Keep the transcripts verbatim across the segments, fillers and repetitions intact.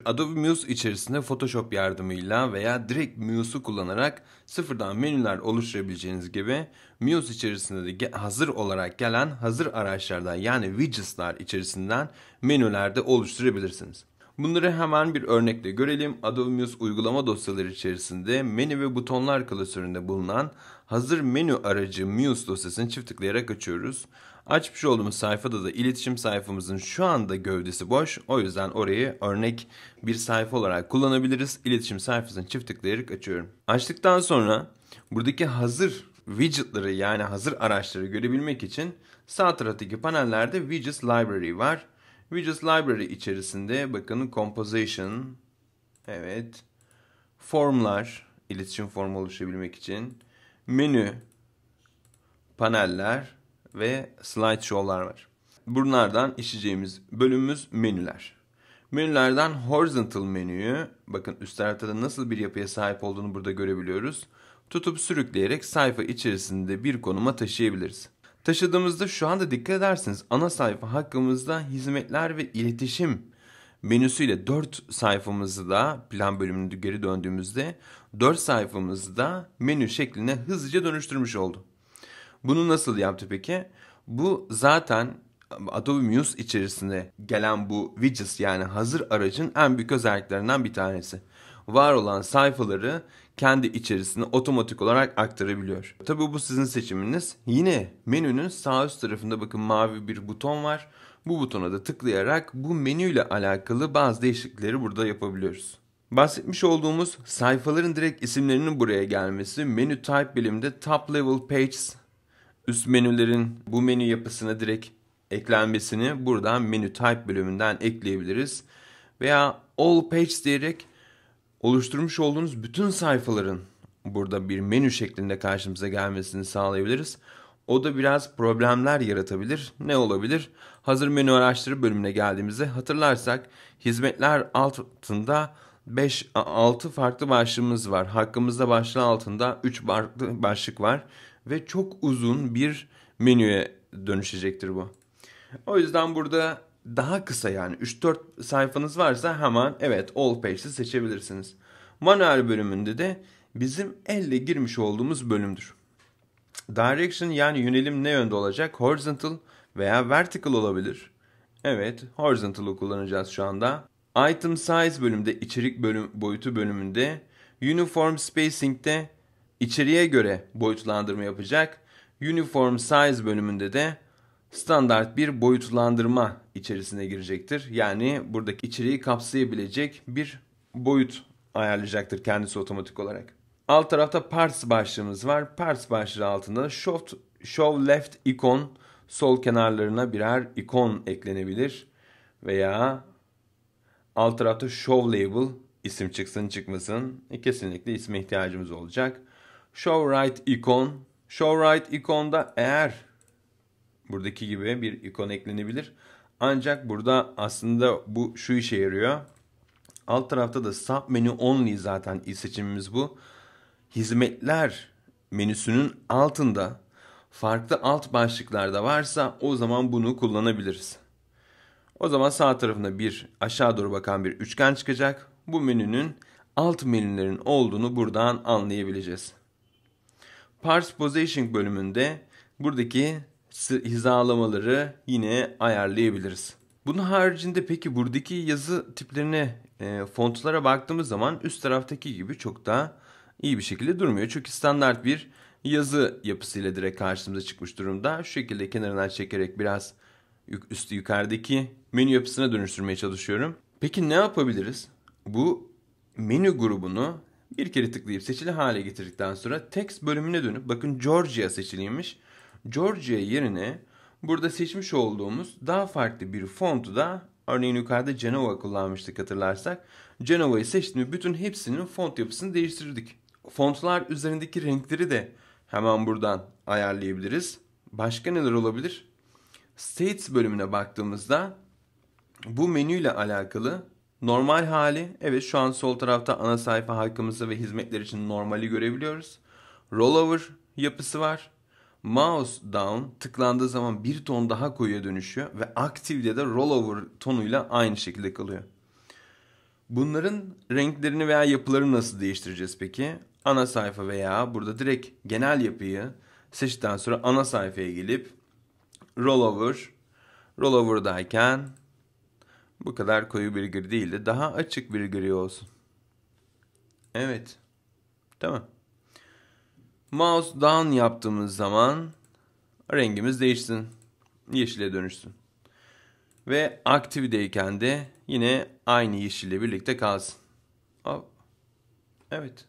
Adobe Muse içerisinde Photoshop yardımıyla veya direkt Muse'u kullanarak sıfırdan menüler oluşturabileceğiniz gibi Muse içerisinde de hazır olarak gelen hazır araçlardan yani widgets'lar içerisinden menüler de oluşturabilirsiniz. Bunları hemen bir örnekle görelim. Adobe Muse uygulama dosyaları içerisinde menü ve butonlar klasöründe bulunan hazır menü aracı Muse dosyasını çift tıklayarak açıyoruz. Açmış olduğumuz sayfada da iletişim sayfamızın şu anda gövdesi boş. O yüzden orayı örnek bir sayfa olarak kullanabiliriz. İletişim sayfasını çift tıklayarak açıyorum. Açtıktan sonra buradaki hazır widgetları yani hazır araçları görebilmek için sağ taraftaki panellerde Widgets Library var. Widgets Library içerisinde bakın Composition, evet, formlar, iletişim formu oluşturabilmek için, menü, paneller ve slideshow'lar var. Bunlardan işleyeceğimiz bölümümüz menüler. Menülerden horizontal menüyü, bakın üst tarafta da nasıl bir yapıya sahip olduğunu burada görebiliyoruz. Tutup sürükleyerek sayfa içerisinde bir konuma taşıyabiliriz. Taşıdığımızda şu anda dikkat ederseniz ana sayfa hakkımızda hizmetler ve iletişim menüsüyle dört sayfamızı da plan bölümünde geri döndüğümüzde dört sayfamızı da menü şekline hızlıca dönüştürmüş oldu. Bunu nasıl yaptı peki? Bu zaten Adobe Muse içerisinde gelen bu widgets yani hazır aracın en büyük özelliklerinden bir tanesi. Var olan sayfaları kendi içerisine otomatik olarak aktarabiliyor. Tabii bu sizin seçiminiz. Yine menünün sağ üst tarafında bakın mavi bir buton var. Bu butona da tıklayarak bu menüyle alakalı bazı değişiklikleri burada yapabiliyoruz. Bahsetmiş olduğumuz sayfaların direkt isimlerinin buraya gelmesi, menü type biriminde top level pages, üst menülerin bu menü yapısına direkt eklenmesini buradan menü type bölümünden ekleyebiliriz. Veya all pages diyerek oluşturmuş olduğunuz bütün sayfaların burada bir menü şeklinde karşımıza gelmesini sağlayabiliriz. O da biraz problemler yaratabilir. Ne olabilir? Hazır menü araçları bölümüne geldiğimizde hatırlarsak hizmetler altında beş altı farklı başlığımız var. Hakkımızda başlığı altında üç farklı başlık var ve çok uzun bir menüye dönüşecektir bu. O yüzden burada daha kısa yani üç dört sayfanız varsa hemen evet all pages'i seçebilirsiniz. Manuel bölümünde de bizim elle girmiş olduğumuz bölümdür. Direction yani yönelim ne yönde olacak? Horizontal veya vertical olabilir. Evet, horizontal'ı kullanacağız şu anda. Item size bölümünde, içerik bölüm, boyutu bölümünde, uniform spacing'de içeriğe göre boyutlandırma yapacak. Uniform size bölümünde de standart bir boyutlandırma içerisine girecektir. Yani buradaki içeriği kapsayabilecek bir boyut ayarlayacaktır kendisi otomatik olarak. Alt tarafta parts başlığımız var. Parts başlığı altında show, show left ikon, sol kenarlarına birer ikon eklenebilir. Veya alt tarafta show label, isim çıksın çıkmasın. E, kesinlikle isme ihtiyacımız olacak. Show right ikon. Show right ikonda eğer buradaki gibi bir ikon eklenebilir. Ancak burada aslında bu şu işe yarıyor. Alt tarafta da sub menü only zaten seçimimiz bu. Hizmetler menüsünün altında farklı alt başlıklar da varsa o zaman bunu kullanabiliriz. O zaman sağ tarafında bir aşağı doğru bakan bir üçgen çıkacak. Bu menünün alt menülerin olduğunu buradan anlayabileceğiz. Parse Positioning bölümünde buradaki hizalamaları yine ayarlayabiliriz. Bunun haricinde peki buradaki yazı tiplerine, e, fontlara baktığımız zaman üst taraftaki gibi çok daha iyi bir şekilde durmuyor. Çünkü standart bir yazı yapısıyla direkt karşımıza çıkmış durumda. Şu şekilde kenarından çekerek biraz üstü yukarıdaki menü yapısına dönüştürmeye çalışıyorum. Peki ne yapabiliriz? Bu menü grubunu bir kere tıklayıp seçili hale getirdikten sonra text bölümüne dönüp bakın Georgia seçiliymiş. Georgia yerine burada seçmiş olduğumuz daha farklı bir fontu da örneğin yukarıda Genova kullanmıştık hatırlarsak. Genova'yı seçtiğimde bütün hepsinin font yapısını değiştirdik. Fontlar üzerindeki renkleri de hemen buradan ayarlayabiliriz. Başka neler olabilir? States bölümüne baktığımızda bu menüyle alakalı normal hali, evet şu an sol tarafta ana sayfa hakkımızda ve hizmetler için normali görebiliyoruz. Rollover yapısı var. Mouse down tıklandığı zaman bir ton daha koyuya dönüşüyor ve active'de de rollover tonuyla aynı şekilde kalıyor. Bunların renklerini veya yapılarını nasıl değiştireceğiz peki? Ana sayfa veya burada direkt genel yapıyı seçtikten sonra ana sayfaya gelip rollover, rollover'dayken bu kadar koyu bir gri değil de daha açık bir gri olsun. Evet. Tamam. Mouse down yaptığımız zaman rengimiz değişsin. Yeşile dönüşsün. Ve aktifdeyken de yine aynı yeşille birlikte kalsın. Hop. Evet.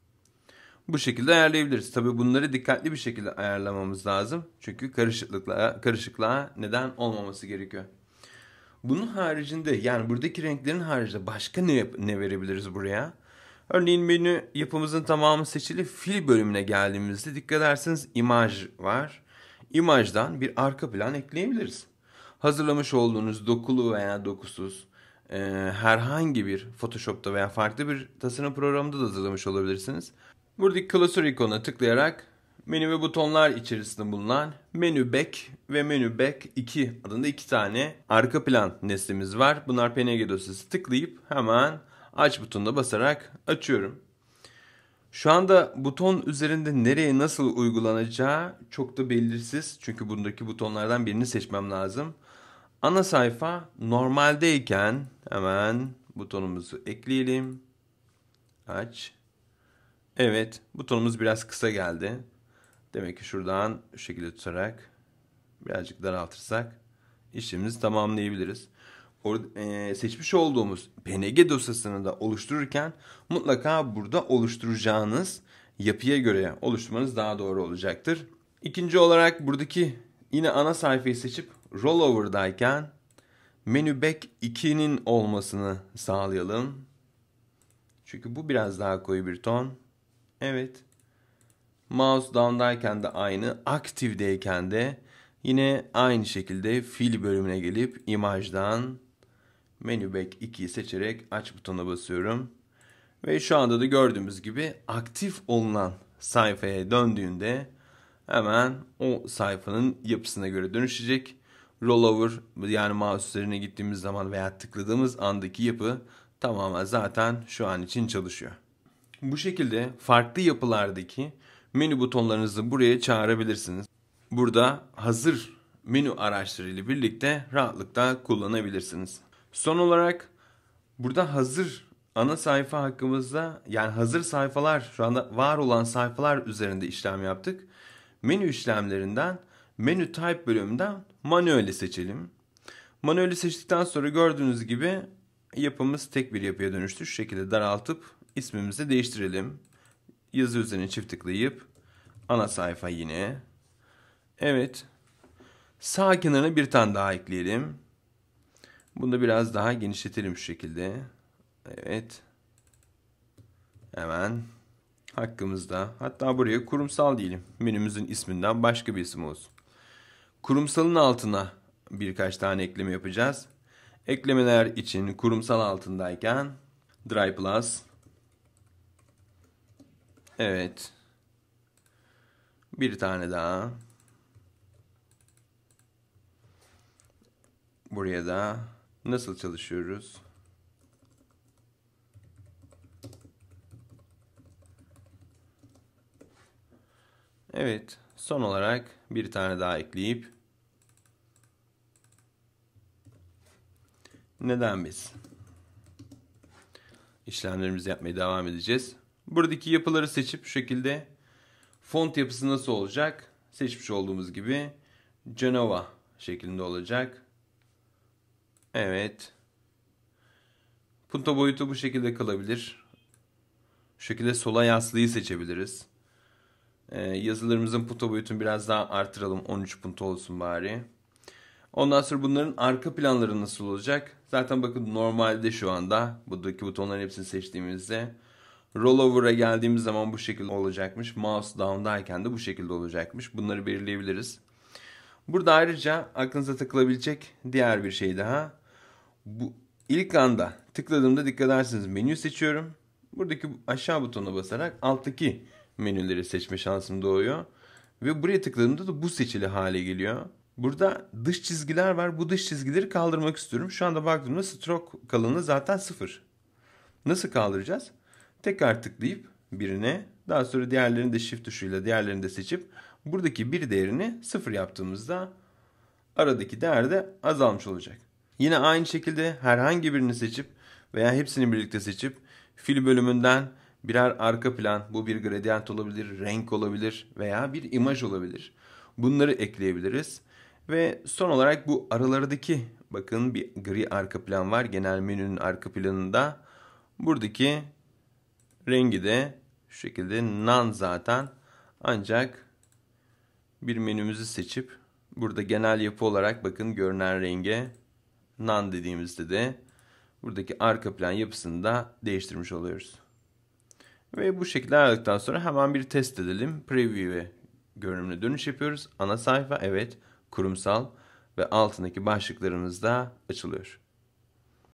Bu şekilde ayarlayabiliriz. Tabii bunları dikkatli bir şekilde ayarlamamız lazım. Çünkü karışıklıkla, karışıklığa neden olmaması gerekiyor. Bunun haricinde yani buradaki renklerin haricinde başka ne, yap- ne verebiliriz buraya? Örneğin menü yapımızın tamamı seçili. Fil bölümüne geldiğimizde dikkat ederseniz imaj var. İmajdan bir arka plan ekleyebiliriz. Hazırlamış olduğunuz dokulu veya dokusuz e, herhangi bir Photoshop'ta veya farklı bir tasarım programında da hazırlamış olabilirsiniz. Buradaki klasör ikonuna tıklayarak menü ve butonlar içerisinde bulunan menü back ve menü back iki adında iki tane arka plan nesnemiz var. Bunlar P N G dosyası, tıklayıp hemen aç butonuna basarak açıyorum. Şu anda buton üzerinde nereye nasıl uygulanacağı çok da belirsiz. Çünkü bundaki butonlardan birini seçmem lazım. Ana sayfa normaldeyken hemen butonumuzu ekleyelim. Aç. Evet, butonumuz biraz kısa geldi. Demek ki şuradan şu şekilde tutarak birazcık daraltırsak işlemimizi tamamlayabiliriz. Orada, e, seçmiş olduğumuz P N G dosyasını da oluştururken mutlaka burada oluşturacağınız yapıya göre oluşturmanız daha doğru olacaktır. İkinci olarak buradaki yine ana sayfayı seçip rollover'dayken menü back iki'nin olmasını sağlayalım. Çünkü bu biraz daha koyu bir ton. Evet. Mouse down'dayken de aynı, aktifdeyken de yine aynı şekilde fil bölümüne gelip imajdan menü back iki'yi seçerek aç butonuna basıyorum. Ve şu anda da gördüğümüz gibi aktif olunan sayfaya döndüğünde hemen o sayfanın yapısına göre dönüşecek. Rollover yani mouse üzerine gittiğimiz zaman veya tıkladığımız andaki yapı tamamen zaten şu an için çalışıyor. Bu şekilde farklı yapılardaki menü butonlarınızı buraya çağırabilirsiniz. Burada hazır menü araçları ile birlikte rahatlıkla kullanabilirsiniz. Son olarak burada hazır ana sayfa hakkımızda yani hazır sayfalar şu anda var olan sayfalar üzerinde işlem yaptık. Menü işlemlerinden menü type bölümünden manueli seçelim. Manueli seçtikten sonra gördüğünüz gibi yapımız tek bir yapıya dönüştü. Şu şekilde daraltıp ismimizi değiştirelim. Yazı üzerine çift tıklayıp ana sayfa yine. Evet. Sağ kenarına bir tane daha ekleyelim. Bunu da biraz daha genişletelim şu şekilde. Evet. Hemen hakkımızda. Hatta buraya kurumsal diyelim. Menümüzün isminden başka bir isim olsun. Kurumsalın altına birkaç tane ekleme yapacağız. Eklemeler için kurumsal altındayken Dry Plus. Evet. Bir tane daha. Buraya da nasıl çalışıyoruz? Evet. Son olarak bir tane daha ekleyip neden biz? İşlemlerimizi yapmaya devam edeceğiz. Buradaki yapıları seçip şu şekilde font yapısı nasıl olacak? Seçmiş olduğumuz gibi Genova şeklinde olacak. Evet. Punto boyutu bu şekilde kalabilir. Şu şekilde sola yaslıyı seçebiliriz. Ee, yazılarımızın punto boyutunu biraz daha artıralım. on üç punto olsun bari. Ondan sonra bunların arka planları nasıl olacak? Zaten bakın normalde şu anda buradaki butonların hepsini seçtiğimizde rollover'a geldiğimiz zaman bu şekilde olacakmış. Mouse down'dayken de bu şekilde olacakmış. Bunları belirleyebiliriz. Burada ayrıca aklınıza takılabilecek diğer bir şey daha. Bu ilk anda tıkladığımda dikkat ederseniz menü seçiyorum. Buradaki aşağı butona basarak alttaki menüleri seçme şansım doğuyor. Ve buraya tıkladığımda da bu seçili hale geliyor. Burada dış çizgiler var. Bu dış çizgileri kaldırmak istiyorum. Şu anda baktığımda stroke kalınlığı zaten sıfır. Nasıl kaldıracağız? Tekrar tıklayıp birine, daha sonra diğerlerini de shift tuşuyla diğerlerini de seçip buradaki bir değerini sıfır yaptığımızda aradaki değer de azalmış olacak. Yine aynı şekilde herhangi birini seçip veya hepsini birlikte seçip fil bölümünden birer arka plan, bu bir gradient olabilir, renk olabilir veya bir imaj olabilir. Bunları ekleyebiliriz. Ve son olarak bu aralardaki, bakın bir gri arka plan var genel menünün arka planında. Buradaki rengi de şu şekilde none zaten, ancak bir menümüzü seçip burada genel yapı olarak bakın görünen renge none dediğimizde de buradaki arka plan yapısını da değiştirmiş oluyoruz. Ve bu şekilde ayarladıktan sonra hemen bir test edelim. Preview'e görünümüne dönüş yapıyoruz. Ana sayfa, evet, kurumsal ve altındaki başlıklarımız da açılıyor.